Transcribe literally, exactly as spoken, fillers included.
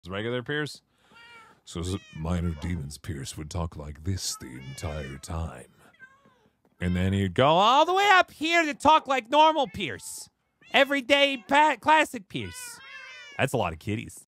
regular Pierce. So minor demons Pierce would talk like this the entire time. And then he'd go all the way up here to talk like normal Pierce. Everyday classic Pierce. That's a lot of kitties.